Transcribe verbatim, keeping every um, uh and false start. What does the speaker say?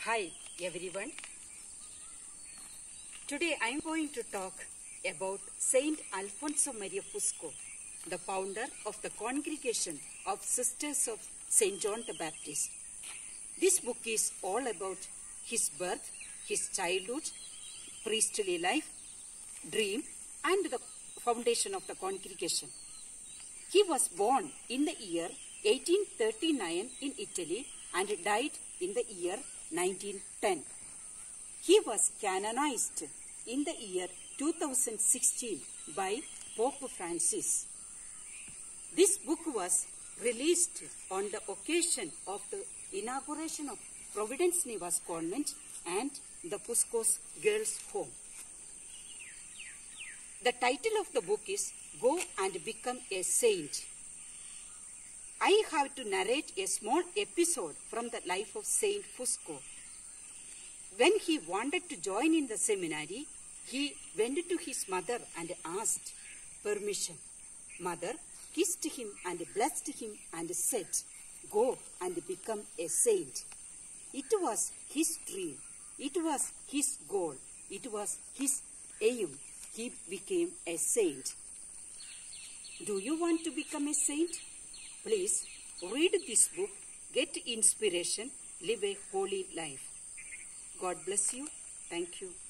Hi everyone. Today I am going to talk about Saint Alfonso Maria Fusco, the founder of the Congregation of Sisters of Saint John the Baptist. This book is all about his birth, his childhood, priestly life, dream, and the foundation of the congregation. He was born in the year eighteen thirty-nine in Italy and died in the year nineteen ten. He was canonized in the year two thousand sixteen by Pope Francis. This book was released on the occasion of the inauguration of Providence Nivas Convent and the Fusco's Girls' Home. The title of the book is Go and Become a Saint. I have to narrate a small episode from the life of Saint Fusco. When he wanted to join in the seminary, he went to his mother and asked permission. Mother kissed him and blessed him and said, "Go and become a saint." It was his dream. It was his goal. It was his aim. He became a saint. Do you want to become a saint? Please read this book, get inspiration, live a holy life. God bless you. Thank you.